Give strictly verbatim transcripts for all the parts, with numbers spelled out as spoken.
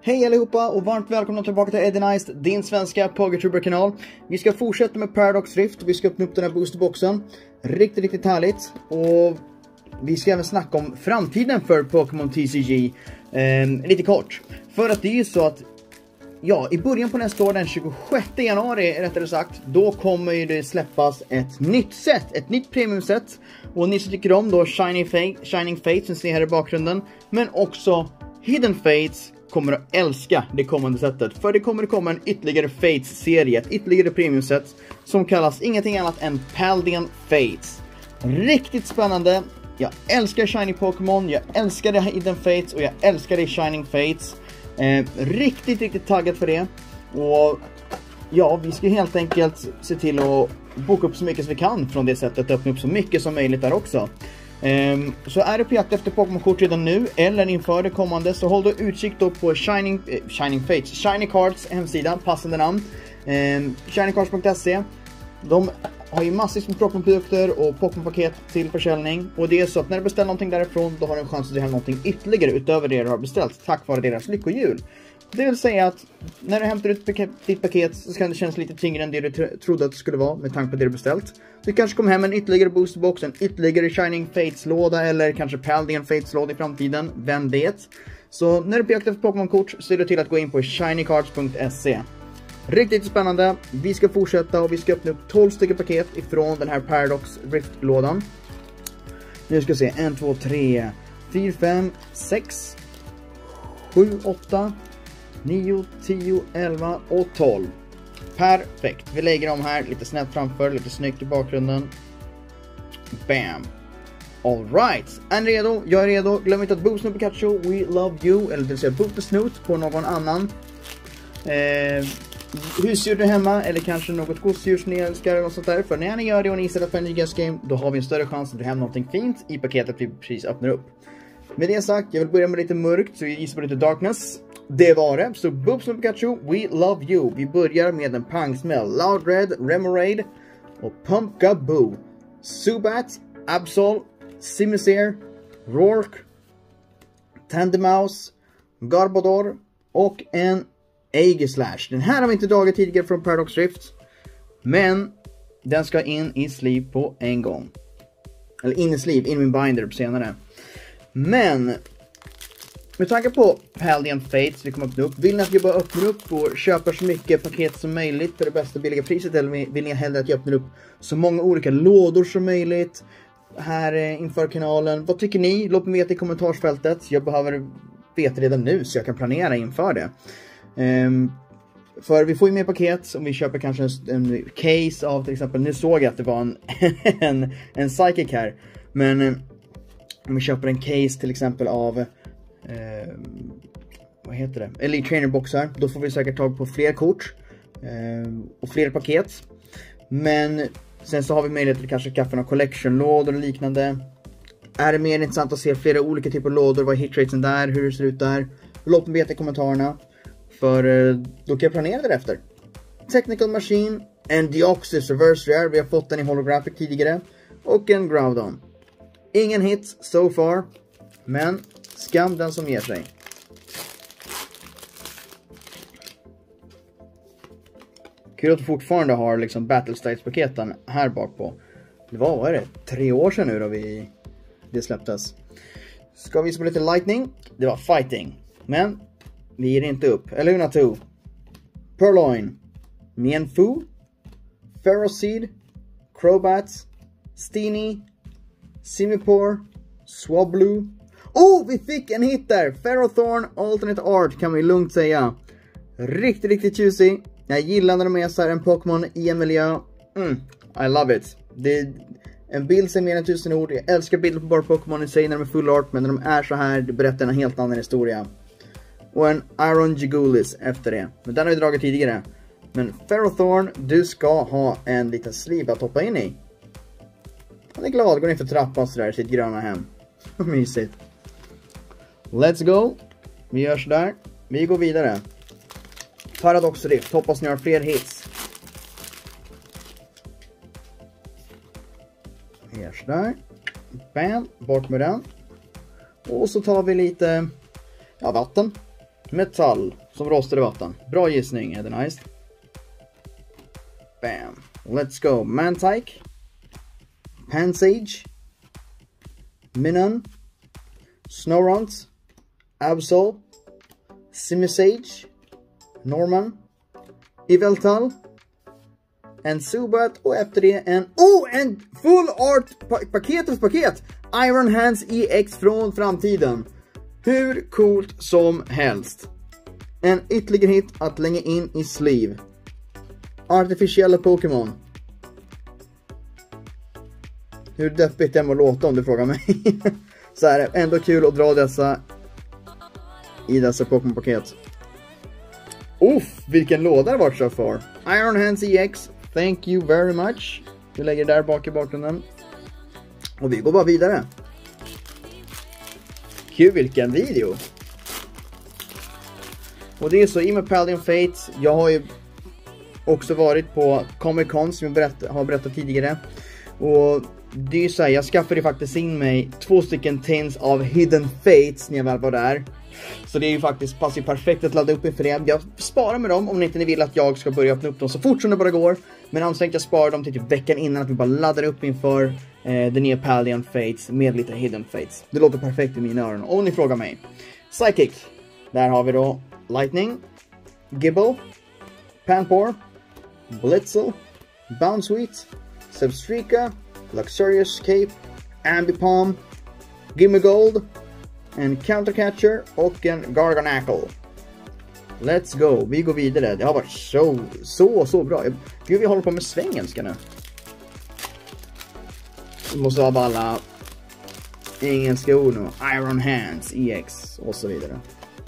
Hej allihopa och varmt välkomna tillbaka till Eddie Nice, din svenska PokéTuber-kanal. Vi ska fortsätta med Paradox Rift och vi ska öppna upp den här boosterboxen. Riktigt, riktigt härligt. Och vi ska även snacka om framtiden för Pokémon T C G eh, lite kort. För att det är ju så att, ja, i början på nästa år, den tjugosjätte januari rättare sagt, då kommer ju det släppas ett nytt set, ett nytt premiumset. Och ni som tycker om då Shining Fate, Shining Fate som ser här i bakgrunden, men också Hidden Fates kommer att älska det kommande sättet. För det kommer att komma en ytterligare Fates-serie, ett ytterligare premiumset som kallas ingenting annat än Paldean Fates. Riktigt spännande. Jag älskar Shiny Pokémon, jag älskar det Hidden Fates och jag älskar det Shining Fates. Eh, riktigt, riktigt taggad för det. Och ja, vi ska helt enkelt se till att boka upp så mycket som vi kan från det sättet, öppna upp så mycket som möjligt där också. Um, så är det på jakt efter Pokémon-kort redan nu eller inför det kommande, så håll då utkik då på Shining, eh, Shining Fates, Shiny Cards hemsida, passande namn, um, shiny cards punkt se. De har ju massvis med Pokémon-produkter och Pokémon-paket till försäljning. Och det är så att när du beställer någonting därifrån, då har du en chans att det händer någonting ytterligare utöver det du har beställt, tack vare deras lyckohjul. Det vill säga att när du hämtar ut ditt paket så kan det kännas lite tyngre än det du tro trodde att det skulle vara med tanke på det du beställt. Du kanske kommer hem en ytterligare boosterbox, en ytterligare Shining Fates-låda eller kanske Paldean Fates-låda i framtiden, vem vet. Så när du är på jakt efter Pokémon-kort så ser du till att gå in på shiny cards punkt se. Riktigt spännande, vi ska fortsätta och vi ska öppna upp tolv stycken paket ifrån den här Paradox Rift-lådan. Nu ska vi se, ett, två, tre, fyra, fem, sex, sju, åtta, nio, tio, elva och tolv. Perfekt. Vi lägger dem här lite snett framför, lite snyggt i bakgrunden. Bam. All right. Är ni redo? Jag är redo. Glöm inte att boosta Pikachu, we love you. Eller det vill säga boosta Snoot på någon annan. Eh, husdjur du hemma eller kanske något gosedjur som ni älskar eller något sånt där. För när ni gör det och ni sätter för en ny guest game, då har vi en större chans att du hem någonting fint i paketet vi precis öppnar upp. Med det sagt, jag vill börja med lite mörkt, så vi gissar på lite darkness. Det var det. Så Boobs och Pikachu, we love you. Vi börjar med en pangsmäll. Loud Red, Remoraid och Pumpkaboo. Zubat, Absol, Simisear, Rourke, Tandemaus, Garbodor och en Aegislash. Den här har vi inte dragit tidigare från Paradox Rift, men den ska in i sleeve på en gång. Eller in i sleeve, in i min binder senare. Men med tanke på Paldean Fates vi kommer öppna upp, vill ni att jag bara öppnar upp och köper så mycket paket som möjligt för det bästa billiga priset, eller vill ni hellre att jag öppnar upp så många olika lådor som möjligt här inför kanalen? Vad tycker ni? Låt mig veta i kommentarsfältet. Jag behöver veta redan nu så jag kan planera inför det. Um, för vi får ju mer paket om vi köper kanske en, en case av till exempel, nu såg jag att det var en, en, en Psychic här, men om vi köper en case till exempel av Eh, vad heter det? Elite Trainer boxar, då får vi säkert tag på fler kort eh, och fler paket. Men sen så har vi möjlighet till kanske skaffa några collection-lådor och liknande. Är det mer intressant att se flera olika typer av lådor, vad är hitratesen där, hur det ser ut där? Låt mig veta i kommentarerna, för eh, då kan jag planera därefter. Technical Machine, en Deoxys Reverse Rare, vi har fått den i Holographic tidigare, och en Groudon. Ingen hit so far, men skam den som ger sig. Kul att du fortfarande har liksom Battle Styles-paketen här bak på. Det var, vad är det? Tre år sedan nu då vi det släpptes. Ska vi visa på lite lightning? Det var fighting. Men vi ger inte upp. Eller Unatu, Purloin, Mienfoo, Ferroseed, Crobat, Steenie, Simipour, Swablu. Oh, vi fick en hit där! Ferrothorn Alternate Art kan man ju lugnt säga. Riktigt, riktigt juicy. Jag gillar när de är så här en Pokémon i en miljö. Mm, I love it. Det är en bild som är mer än tusen ord. Jag älskar bilder på bara Pokémon i sig när de är full art, men när de är så här, det berättar en helt annan historia. Och en Iron Jigulis efter det. Men den har vi dragit tidigare. Men Ferrothorn, du ska ha en liten sleeve att hoppa in i. Han är glad, går in för trappan sådär i sitt gröna hem. Mysigt. Let's go. Vi gör sådär. Vi går vidare. Paradox Rift. Hoppas ni har fler hits. Vi gör sådär. Bam. Bort med den. Och så tar vi lite ja, vatten. Metall som rostade vatten. Bra gissning, är det nice. Bam. Let's go. Mantike. Pansage. Minun. Snorunt. Absol. Simisage. Norman. Yveltal. En Zubat och efter det en... Oh! En full art pa paketets paket! Iron Hands E X från framtiden. Hur coolt som helst. En ytterligare hit att lägga in i sleeve. Artificiella Pokémon. Hur deppigt det må låta om du frågar mig. Så är det ändå kul att dra dessa i dessa Pokémon-paket. Uff, vilken låda det var så för. Iron Hands E X, thank you very much. Vi lägger det där bak i bakgrunden. Och vi går bara vidare. Kul, vilken video. Och det är så, i med Paldean Fates, jag har ju också varit på Comic Con som jag berätt, har berättat tidigare. Och det är ju så här, jag skaffade faktiskt in mig två stycken tins av Hidden Fates när jag väl var där. Så det är ju faktiskt passar perfekt att ladda upp inför det. Jag sparar med dem om ni inte vill att jag ska börja öppna upp dem så fort som det bara går. Men annars tänkte jag spara dem till typ veckan innan, att vi bara laddar upp inför eh, den nya Paldean Fates med lite Hidden Fates. Det låter perfekt i mina öron, om ni frågar mig. Psychic. Där har vi då Lightning, Gibble, Panpour, Blitzel, Bounsweet, Substrika, Luxurious Cape, Ambipom, Gimme Gold, en Countercatcher och en Garganackle. Let's go, vi går vidare. Det har varit så, så, så bra. Gud, vi håller på med svengelska nu. Vi måste ha alla engelska ord nu. Iron Hands, E X och så vidare.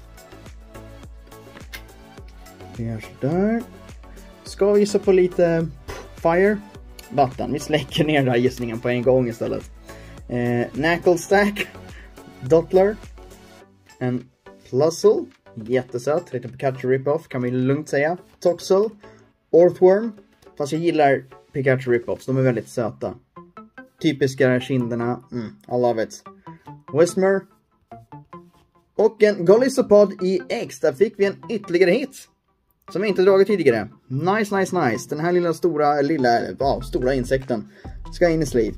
Vi gör sådär. Ska vi gissa på lite fire? Vatten. Vi släcker ner den här gissningen på en gång istället. Eh, Knackle Stack. Dottler. En Plusle. Jättesöt. Lite Pikachu rip-off kan vi lugnt säga. Toxel. Orthworm. Fast jag gillar Pikachu rip-offs. De är väldigt söta. Typiska kinderna. Mm, I love it. Whismer. Och en Golisopod E X. Där fick vi en ytterligare hit. Som vi inte dragit tidigare. Nice, nice, nice. Den här lilla stora, lilla, ja, stora insekten ska in i sleeve.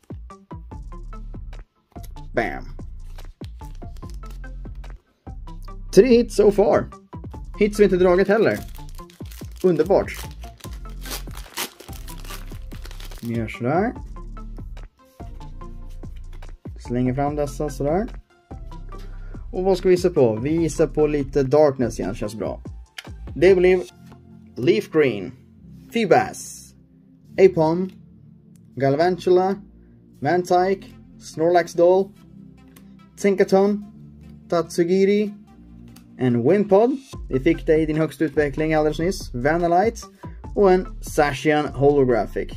Bam. Tre hits so far. Hits vi inte dragit heller. Underbart. Vi gör sådär. Slänger fram dessa sådär. Och vad ska vi gissa på? Vi gissar på lite Darkness igen, känns bra. Det blev Leaf Green, Feebas, Apom, Galvantula, Mantike, Snorlax Doll, Tinkaton, Tatsugiri, en Wimpod. Vi fick det i din högsta utveckling alldeles nyss. Vanillite och en Zacian Holographic.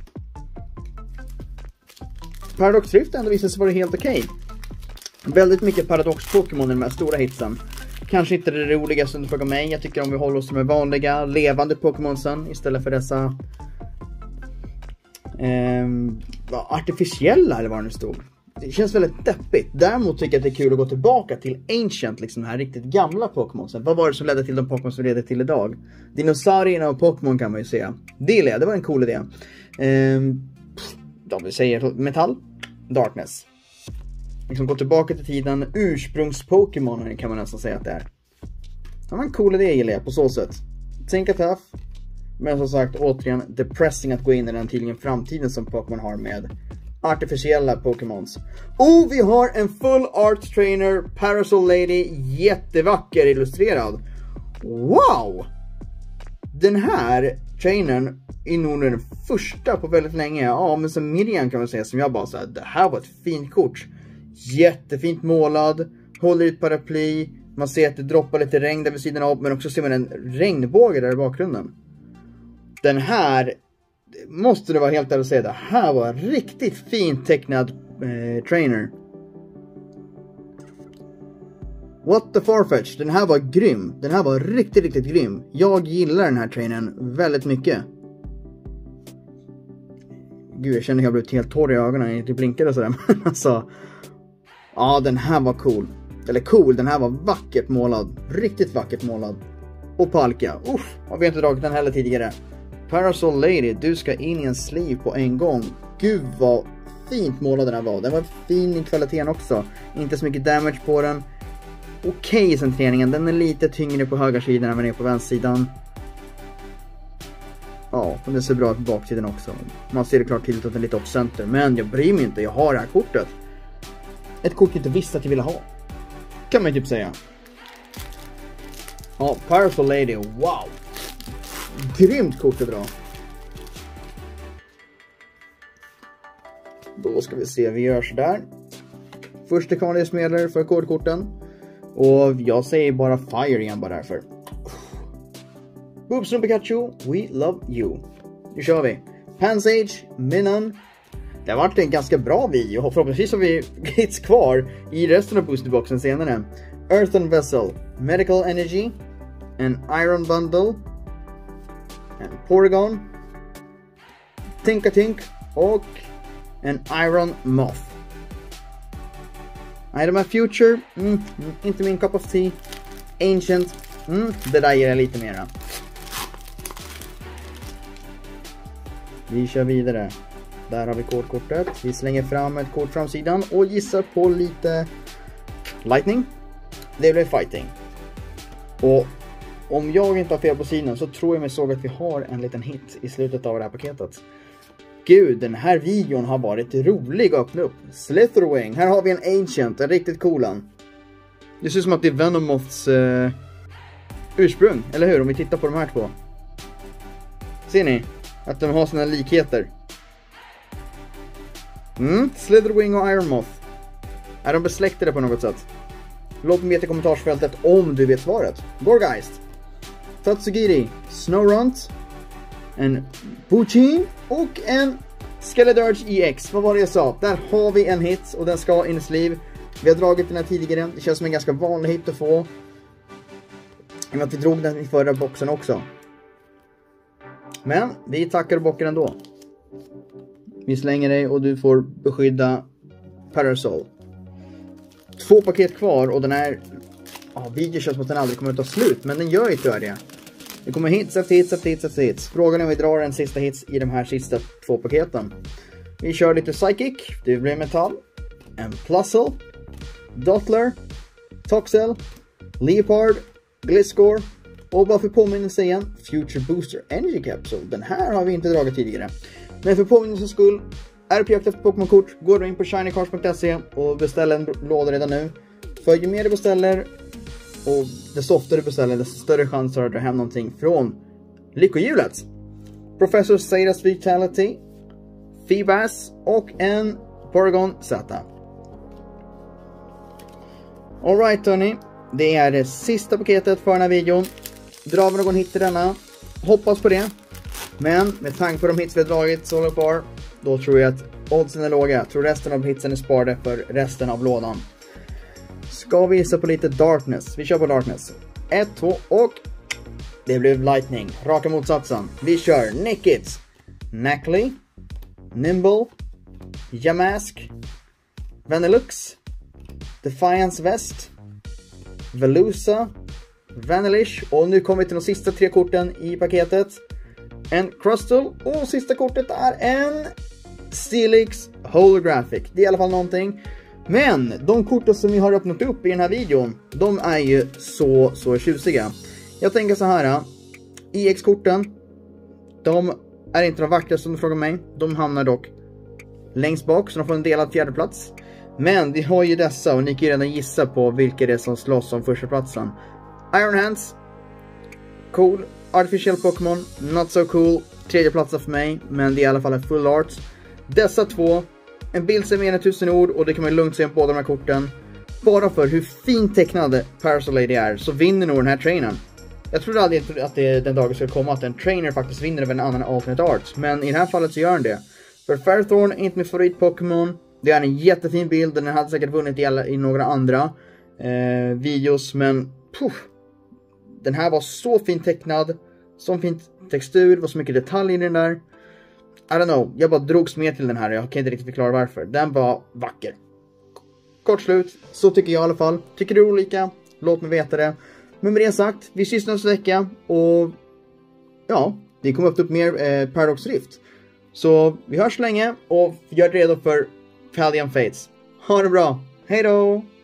Paradox Rift ändå visade sig vara helt okej. Okay. Väldigt mycket Paradox-Pokémon i de här stora hitsen. Kanske inte det roligaste om du frågar mig. Jag tycker om vi håller oss med vanliga, levande Pokémonsen istället för dessa eh, artificiella eller vad det nu stod. Det känns väldigt deppigt. Däremot tycker jag att det är kul att gå tillbaka till Ancient, liksom här riktigt gamla Pokémonsen. Vad var det som ledde till de Pokémon som leder till idag? Dinosaurierna och Pokémon kan man ju säga. Det, det var en cool idé. Eh, de vill säga metall, Darkness. Liksom gå tillbaka till tiden, ursprungs-Pokémon kan man nästan säga att det är. Det var en cool idé gillar jag på så sätt. Tänka tough. Men som sagt, återigen, depressing att gå in i den tydligen framtiden som Pokémon har med artificiella Pokémons. Och vi har en full art trainer, Parasol Lady, jättevacker illustrerad. Wow! Den här trainern är nog den första på väldigt länge. Ja, men som Miriam kan man säga, som jag bara sa, det här var ett fint kort. Jättefint målad, håller i ett paraply. Man ser att det droppar lite regn där vid sidan av, men också ser man en regnbåge där i bakgrunden. Den här, måste det vara helt ärligt att säga, det här var en riktigt fint tecknad eh, trainer. What the Farfetch, den här var grym. Den här var riktigt, riktigt grym. Jag gillar den här trainern väldigt mycket. Gud, jag känner att jag blev helt torr i ögonen. Jag inte blinkade sådär, men alltså... Ja, den här var cool. eller cool, den här var vackert målad. Riktigt vackert målad. Och Palkia, uff, har vi inte dragit den heller tidigare. Parasol Lady, du ska in i en sleeve på en gång. Gud vad fint målad den här var. Den var fin i kvaliteten också. Inte så mycket damage på den. Okej okay, centreringen, den är lite tyngre på högra sidan än vad den är på vänstersidan. Ja, och det ser bra ut på baksidan också. Man ser det klart till att den är lite off-center. Men jag bryr mig inte, jag har det här kortet. Ett kort jag inte visste att jag ville ha. Kan man typ säga. Ja, Parasol Lady, wow. Grymt kort att dra. Då ska vi se, vi gör sådär. Första kandidatsmedlare för kodkorten. Och jag säger bara fire igen bara därför. Boobs och Pikachu, we love you. Nu kör vi. Pansage, Minun. Det har varit en ganska bra video. Och förhoppningsvis har vi hits kvar i resten av boosterboxen senare. Earthen Vessel, Medical Energy, en Iron Bundle, en Porygon, Tinkatink och en Iron Moth. Item of Future, mm, inte min cup of tea. Ancient, mm, det där ger jag lite mera. Vi kör vidare. Där har vi kodkortet. Vi slänger fram ett kort framsidan och gissar på lite Lightning. Det blir Fighting. Och om jag inte har fel på sidan så tror jag mig såg att vi har en liten hit i slutet av det här paketet. Gud, den här videon har varit rolig att öppna upp. Slitherwing, här har vi en Ancient, en riktigt coolan. Det ser ut som att det är Venomoths eh, ursprung, eller hur? Om vi tittar på de här två. Ser ni? Att de har sina likheter. Mm, Slitherwing och Iron Moth. Är de besläktade på något sätt? Låt mig veta i kommentarsfältet om du vet svaret. Gorgeist, Tatsugiri, Snorunt, en Puchin och en Skeledirge E X. Vad var det jag sa? Där har vi en hit och den ska in i sleeve. Vi har dragit den här tidigare. Det känns som en ganska vanlig hit att få. I och med att vi drog den i förra boxen också. Men vi tackar bocken ändå. Vi slänger dig och du får beskydda Parasol. Två paket kvar och den här ja, videon känns som att den aldrig kommer att ta slut. Men den gör ju tyvärr det. Det kommer hits efter hits efter hits efter hits. Frågan är om vi drar en sista hits i de här sista två paketen. Vi kör lite Psychic. Det blir Metall. En Plusle. Dottler. Toxel. Leopard. Gliscor. Och bara för påminnelse igen. Future Booster Energy Capsule. Den här har vi inte dragit tidigare. Men för påminnelsens skull. Är på jakt efter Pokémon-kort. Går du in på shiny cards punkt se och beställ en låda redan nu. För ju mer du beställer och desto oftare du beställer, desto större chans har du att dra hem någonting från lyckohjulet. Professor Zeta's Vitality, Feebas och en Porygon Z. Alright hörni, det är det sista paketet för den här videon. Drar vi någon hit i denna, hoppas på det. Men med tanke på de hits vi har dragit så håller par, då tror jag att oddsen är låga. Jag tror resten av hitsen är sparade för resten av lådan. Ska vi gissa på lite Darkness? Vi kör på Darkness. ett, två och det blev Lightning. Raka motsatsen. Vi kör Nickits, Nacli, Nimble, Yamask, Vanillux, Defiance Vest, Velusa, Vanillish och nu kommer vi till de sista tre korten i paketet. En Crustle och sista kortet är en Steelix Holographic. Det är i alla fall någonting. Men de korten som vi har öppnat upp i den här videon, de är ju så, så tjusiga. Jag tänker så här, E X-korten, de är inte de vackraste som du frågar mig. De hamnar dock längst bak, så de får en delad fjärde plats. Men vi har ju dessa och ni kan ju redan gissa på vilka det är som slåss om första platsen. Iron Hands, cool. Artificial Pokémon, not so cool. Tredje platsen för mig, men det är i alla fall en full art. Dessa två, en bild som är tusen ord och det kan man lugnt se på båda de här korten. Bara för hur fint tecknad Parasol Lady är så vinner nog den här trainern. Jag trodde aldrig att det den dagen skulle komma att en trainer faktiskt vinner över en annan alternate art. Men i det här fallet så gör den det. För Ferrothorn är inte min favorit Pokémon. Det är en jättefin bild, den hade säkert vunnit i, alla, i några andra eh, videos. Men puff, den här var så fint tecknad, så fin textur, det var så mycket detaljer i den där. I don't know, jag bara drogs med till den här, jag kan inte riktigt förklara varför. Den var vacker. kort slut. Så tycker jag i alla fall. Tycker du olika? Låt mig veta det. Men med det sagt, vi ses nästa vecka. Och ja, det kommer upp mer eh, Paradox Rift. Så vi hörs länge och gör det redo för Valiant Fates. Ha det bra. Hej då!